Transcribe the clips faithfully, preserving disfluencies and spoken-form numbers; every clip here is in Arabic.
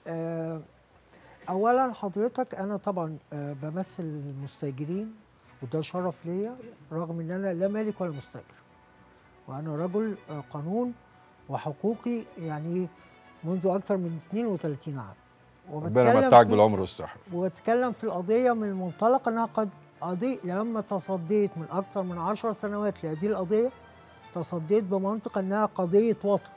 آه، اولا حضرتك انا طبعا آه، بمثل المستاجرين، وده شرف ليا رغم ان انا لا مالك ولا مستاجر، وانا رجل آه، قانون وحقوقي يعني منذ اكثر من اثنين وثلاثين عام. ربنا يمتعك بالعمر والصحه. وبتكلم في القضيه من المنطلق انها قد قضيه، لما تصديت من اكثر من عشر سنوات لهذه القضيه تصديت بمنطق انها قضيه وطن،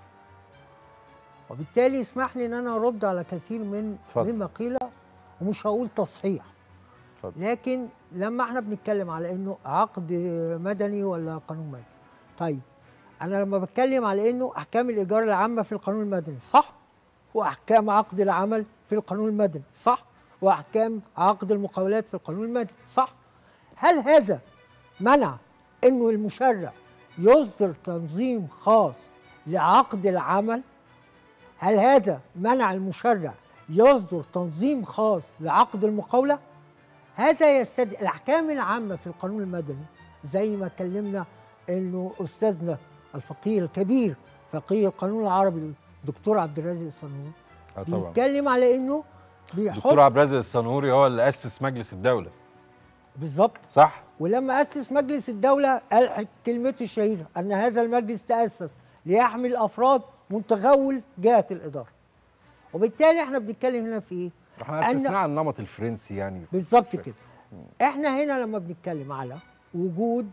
وبالتالي اسمح لي ان انا ارد على كثير من اتفضل. مما قيل، ومش هقول تصحيح. اتفضل. لكن لما احنا بنتكلم على انه عقد مدني ولا قانون مدني، طيب انا لما بتكلم على انه احكام الايجار العامه في القانون المدني صح، واحكام عقد العمل في القانون المدني صح، واحكام عقد المقاولات في القانون المدني صح، هل هذا منع انه المشرع يصدر تنظيم خاص لعقد العمل؟ هل هذا منع المشرع يصدر تنظيم خاص لعقد المقاولة؟ هذا يستدعي الأحكام العامة في القانون المدني، زي ما اتكلمنا إنه أستاذنا الفقيه الكبير فقيه القانون العربي الدكتور عبد الرازق الصنهوري بيتكلم على إنه بيحط. الدكتور عبد الرازق الصنهوري هو اللي أسس مجلس الدولة. بالظبط صح؟ ولما أسس مجلس الدولة قال كلمته الشهيرة أن هذا المجلس تأسس ليحمي الأفراد من تغول جهة الإدارة. وبالتالي احنا بنتكلم هنا في ايه؟ احنا اسسناه على النمط الفرنسي يعني. بالظبط كده. احنا هنا لما بنتكلم على وجود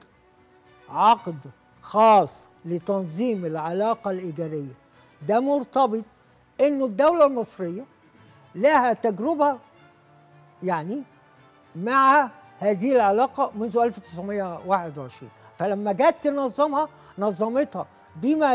عقد خاص لتنظيم العلاقة الإيجارية، ده مرتبط إنه الدولة المصرية لها تجربة يعني مع هذه العلاقة منذ ألف وتسعمائة وواحد وعشرين، فلما جت تنظمها نظمتها بما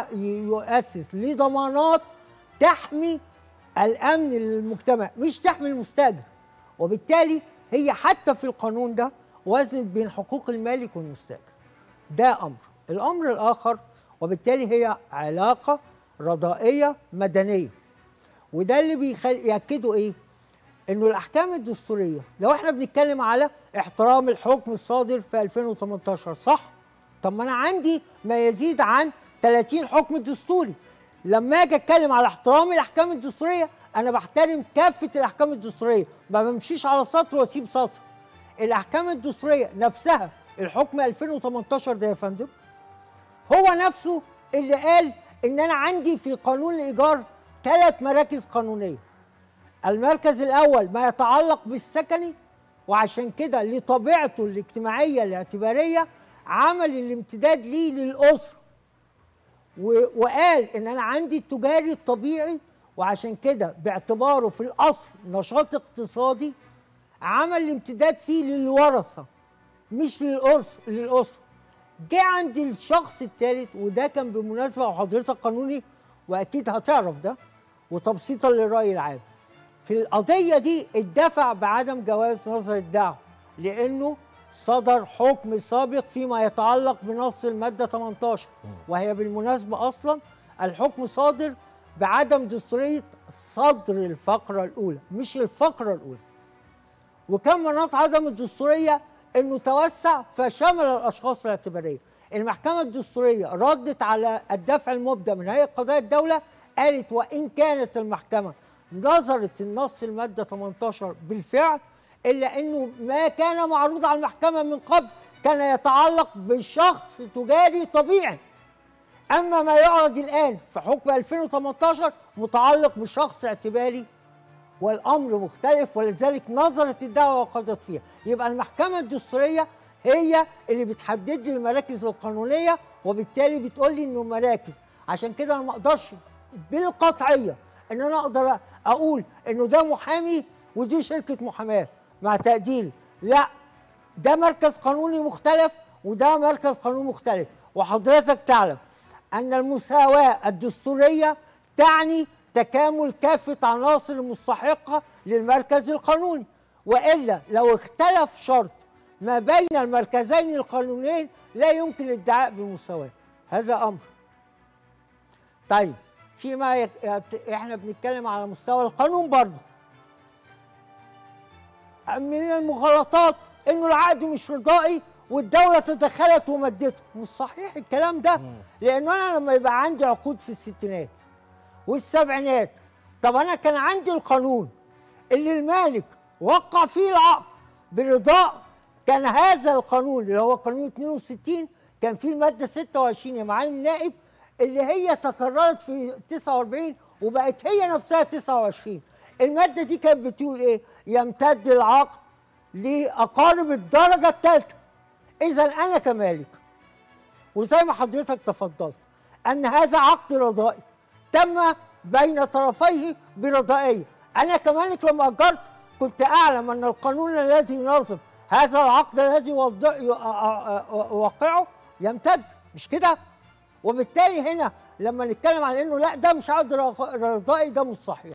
يؤسس لضمانات تحمي الأمن للمجتمع، مش تحمي المستأجر. وبالتالي هي حتى في القانون ده وزن بين حقوق المالك والمستأجر. ده أمر. الأمر الآخر، وبالتالي هي علاقة رضائية مدنية، وده اللي بيأكدوا إيه؟ إنه الأحكام الدستورية، لو إحنا بنتكلم على احترام الحكم الصادر في ألفين وثمانية عشر صح؟ طب ما أنا عندي ما يزيد عن ثلاثين حكم دستوري. لما اجي اتكلم على احترام الاحكام الدستوريه، انا بحترم كافه الاحكام الدستوريه، ما بمشيش على سطر واسيب سطر. الاحكام الدستوريه نفسها، الحكم ألفين وثمانية عشر ده يا فندم هو نفسه اللي قال ان انا عندي في قانون الايجار ثلاث مراكز قانونيه. المركز الاول ما يتعلق بالسكني، وعشان كده لطبيعته الاجتماعيه الاعتباريه عمل الامتداد ليه للاسره، وقال ان انا عندي التجاري الطبيعي، وعشان كده باعتباره في الاصل نشاط اقتصادي عمل الامتداد فيه للورثه مش للاسره للاسره. جه عند الشخص الثالث، وده كان بالمناسبه وحضرتك قانوني واكيد هتعرف ده، وتبسيطا للراي العام في القضيه دي اتدفع بعدم جواز نظر الدعوه، لانه صدر حكم سابق فيما يتعلق بنص المادة ثمانية عشر، وهي بالمناسبة أصلا الحكم صادر بعدم دستورية صدر الفقرة الأولى مش الفقرة الأولى. وكان مناط عدم الدستورية أنه توسع فشمل الأشخاص الاعتبارية. المحكمة الدستورية ردت على الدفع المبدأ من هيئة قضاء الدولة، قالت وإن كانت المحكمة نظرت النص المادة ثمانية عشر بالفعل، إلا أنه ما كان معروض على المحكمة من قبل كان يتعلق بشخص تجاري طبيعي، أما ما يعرض الآن في حكم ألفين وثمانية عشر متعلق بشخص اعتباري، والأمر مختلف، ولذلك نظرت الدعوة وقضت فيها. يبقى المحكمة الدستورية هي اللي بتحدد لي المراكز القانونية، وبالتالي بتقول لي إنه مراكز. عشان كده أنا ما أقدرش بالقطعية إن أنا أقدر أقول إنه ده محامي ودي شركة محاماة مع تقدير، لا، ده مركز قانوني مختلف وده مركز قانوني مختلف. وحضرتك تعلم أن المساواة الدستورية تعني تكامل كافة عناصر المستحقة للمركز القانوني، وإلا لو اختلف شرط ما بين المركزين القانونيين لا يمكن الادعاء بالمساواة. هذا أمر. طيب فيما يك... احنا بنتكلم على مستوى القانون برضه، من المغالطات انه العقد مش رضائي والدوله تدخلت ومدته. مش صحيح الكلام ده، لانه انا لما يبقى عندي عقود في الستينات والسبعينات طب انا كان عندي القانون اللي المالك وقع فيه العقد برضاء، كان هذا القانون اللي هو قانون اتنين وستين كان فيه الماده ستة وعشرين يا معالي النائب، اللي هي تكررت في تسعة وأربعين وبقت هي نفسها تسعة وعشرين. الماده دي كانت بتقول ايه؟ يمتد العقد لاقارب الدرجه الثالثه. اذا انا كمالك، وزي ما حضرتك تفضلت ان هذا عقد رضائي تم بين طرفيه برضائيه، انا كمالك لما اجرت كنت اعلم ان القانون الذي ينظم هذا العقد الذي يوقعه يمتد، مش كده؟ وبالتالي هنا لما نتكلم عن انه لا ده مش عقد رضائي، ده مش صحيح.